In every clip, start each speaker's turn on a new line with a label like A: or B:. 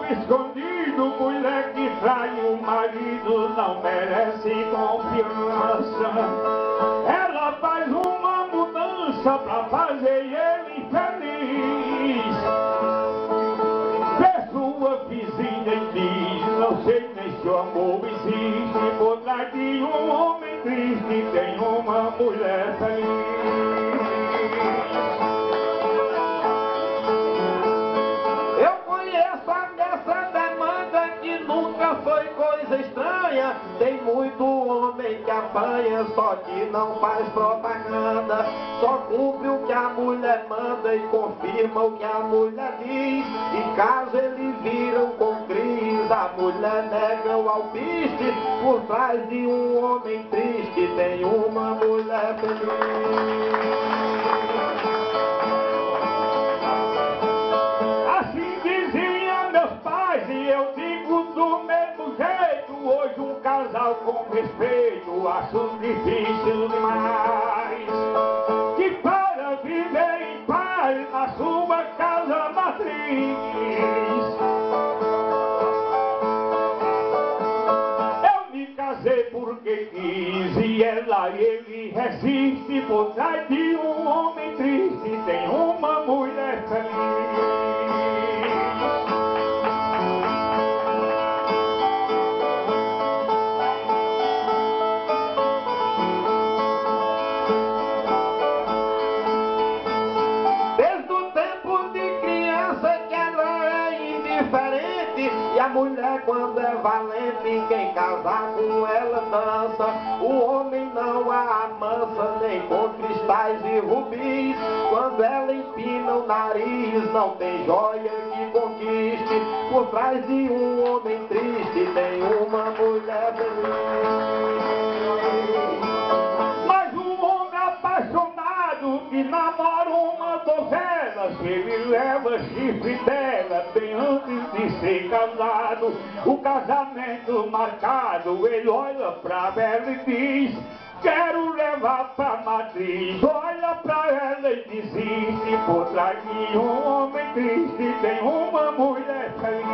A: escondido, mulher que trai o marido não merece confiança. Ela faz uma mudança pra fazer ele feliz. Vê sua vizinha e diz: não sei nem se o amor existe. Por trás de um homem triste tem uma mulher feliz.
B: Estranha, tem muito homem que apanha, só que não faz propaganda, só cumpre o que a mulher manda e confirma o que a mulher diz. E caso eles viram com crise, a mulher nega o alpiste. Por trás de um homem triste tem uma mulher feliz.
A: Assim diziam meus pais e eu digo do mesmo jeito. Hoje um casal com respeito acho difícil demais. Que para viver em paz na sua casa matriz. Eu me casei porque quis e ela e ele resiste. Por trás de um homem triste tem uma mulher feliz.
B: E a mulher quando é valente, quem casar com ela dança. O homem não a amansa, nem com cristais e rubis. Quando ela empina o nariz, não tem joia que conquiste. Por trás de um homem triste tem uma mulher feliz.
A: Mas um homem apaixonado que namora uma donzela, se ele leva chifre dela bem antes de ser casado, o casamento marcado, ele olha pra ela e diz: quero levar pra matriz. Olha pra ela e desiste. Por trás de um homem triste tem uma mulher feliz.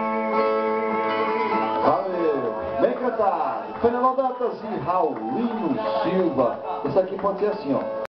C: Valeu, bem cantado. Fenelon Dantas e Raulino Silva. Isso aqui pode ser assim, ó.